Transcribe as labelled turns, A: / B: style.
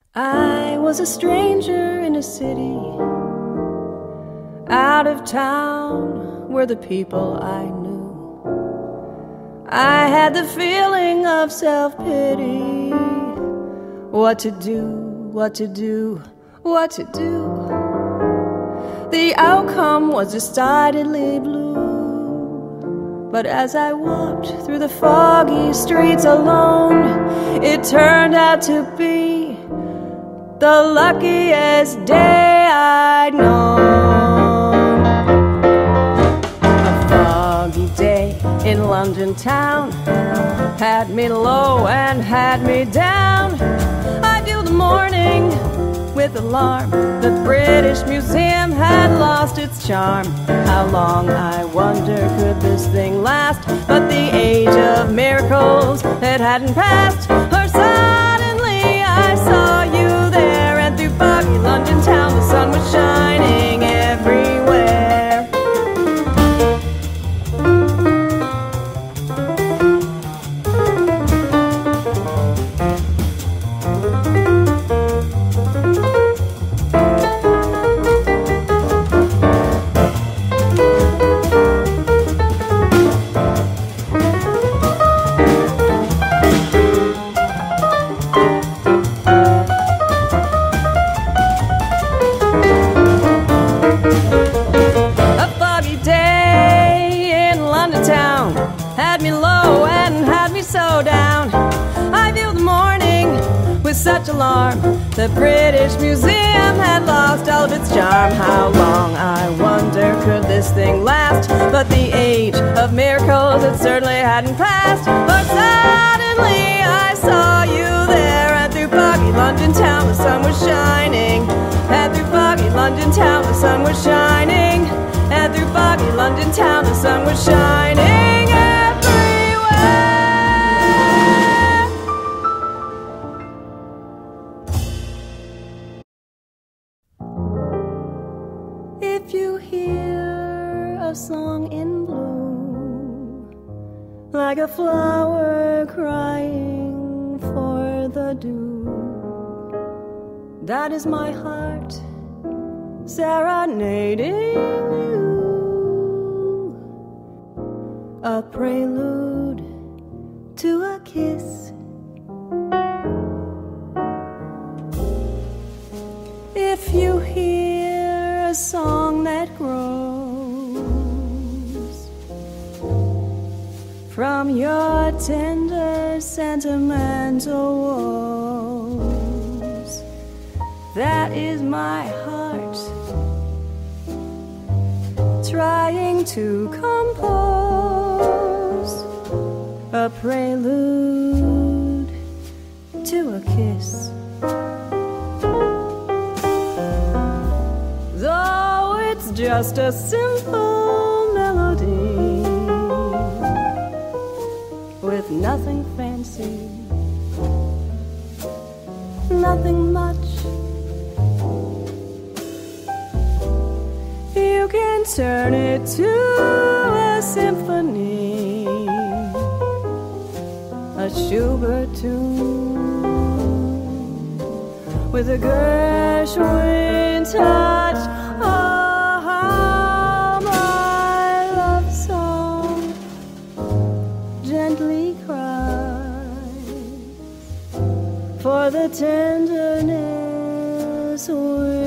A: I was a stranger in a city, out of town were the people I knew. I had the feeling of self-pity. What to do, what to do, what to do. The outcome was decidedly blue. But as I walked through the foggy streets alone, it turned out to be the luckiest day I'd known. A foggy day in London town had me low and had me down. I viewed the morning with alarm. The British Museum had lost its charm. How long, I wonder, could this thing last? But the age of miracles, it hadn't passed. Or suddenly I saw you there, and through foggy London town the sun was shining everywhere. Had me low and had me so down. I viewed the morning with such alarm. The British Museum had lost all of its charm. How long, I wonder, could this thing last? But the age of miracles, it certainly hadn't passed. But suddenly I saw you there, and through foggy London town the sun was shining. And through foggy London town the sun was shining. And through foggy London town the sun was shining everywhere. If you hear a song in blue, like a flower crying for the dew, that is my heart serenading you. A prelude to a kiss. If you hear a song that grows from your tender sentimental woes, that is my heart trying to compose a prelude to a kiss. Though it's just a simple melody with nothing fancy, nothing much, you can turn it to a symphony, a Schubert tune with a Gershwin touch. Oh, how my love song gently cries for the tenderness